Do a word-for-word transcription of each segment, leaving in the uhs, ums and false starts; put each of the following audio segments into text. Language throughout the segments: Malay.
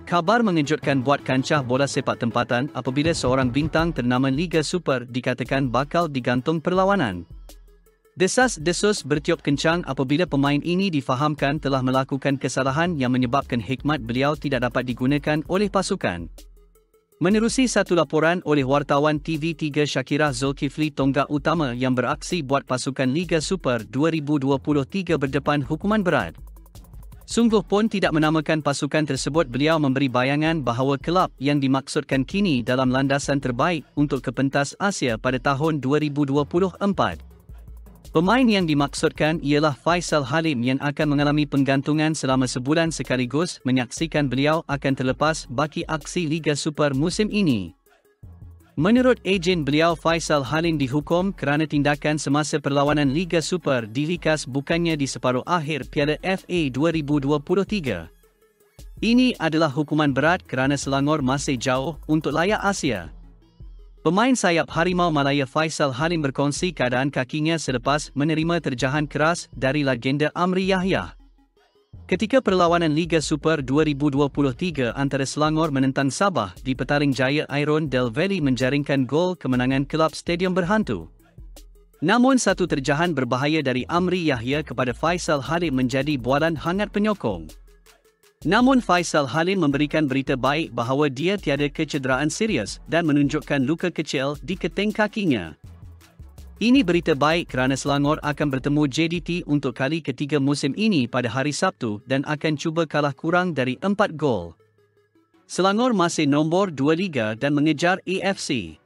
Khabar mengejutkan buat kancah bola sepak tempatan apabila seorang bintang ternama Liga Super dikatakan bakal digantung perlawanan. Desas-desus bertiup kencang apabila pemain ini difahamkan telah melakukan kesalahan yang menyebabkan hikmat beliau tidak dapat digunakan oleh pasukan. Menerusi satu laporan oleh wartawan T V tiga Shakira Zulkifli, tonggak utama yang beraksi buat pasukan Liga Super dua ribu dua puluh tiga berdepan hukuman berat. Sungguh pun tidak menamakan pasukan tersebut, beliau memberi bayangan bahawa kelab yang dimaksudkan kini dalam landasan terbaik untuk ke pentas Asia pada tahun dua ribu dua puluh empat. Pemain yang dimaksudkan ialah Faisal Halim yang akan mengalami penggantungan selama sebulan sekaligus menyaksikan beliau akan terlepas baki aksi Liga Super musim ini. Menurut ejen beliau, Faisal Halim dihukum kerana tindakan semasa perlawanan Liga Super di Likas bukannya di separuh akhir Piala F A dua ribu dua puluh tiga. Ini adalah hukuman berat kerana Selangor masih jauh untuk layak Asia. Pemain sayap Harimau Malaya Faisal Halim berkongsi keadaan kakinya selepas menerima terjahan keras dari legenda Amri Yahya. Ketika perlawanan Liga Super dua ribu dua puluh tiga antara Selangor menentang Sabah di Petaring Jaya, Iron Del Valle menjaringkan gol kemenangan kelab Stadium Berhantu. Namun satu terjahan berbahaya dari Amri Yahya kepada Faisal Halim menjadi bualan hangat penyokong. Namun Faisal Halim memberikan berita baik bahawa dia tiada kecederaan serius dan menunjukkan luka kecil di keting kakinya. Ini berita baik kerana Selangor akan bertemu J D T untuk kali ketiga musim ini pada hari Sabtu dan akan cuba kalah kurang dari empat gol. Selangor masih nombor dua liga dan mengejar A F C.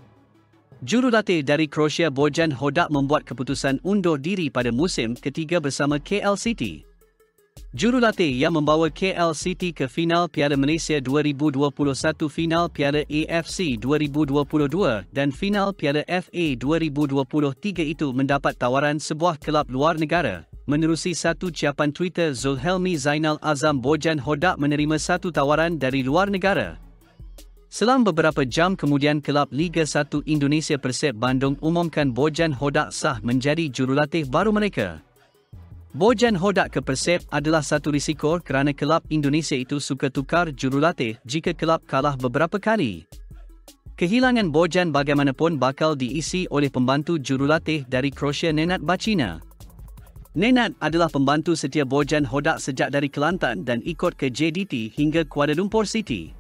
Jurulatih dari Croatia Bojan Hodak membuat keputusan undur diri pada musim ketiga bersama K L City. Jurulatih yang membawa K L City ke final Piala Malaysia dua ribu dua puluh satu, final Piala A F C dua ribu dua puluh dua dan final Piala F A dua ribu dua puluh tiga itu mendapat tawaran sebuah kelab luar negara. Menerusi satu ciapan Twitter Zulhelmi Zainal Azam, Bojan Hodak menerima satu tawaran dari luar negara. Selang beberapa jam kemudian kelab Liga satu Indonesia Persib Bandung umumkan Bojan Hodak sah menjadi jurulatih baru mereka. Bojan Hodak ke Persib adalah satu risiko kerana kelab Indonesia itu suka tukar jurulatih jika kelab kalah beberapa kali. Kehilangan Bojan bagaimanapun bakal diisi oleh pembantu jurulatih dari Croatia, Nenad Bacina. Nenad adalah pembantu setia Bojan Hodak sejak dari Kelantan dan ikut ke J D T hingga Kuala Lumpur City.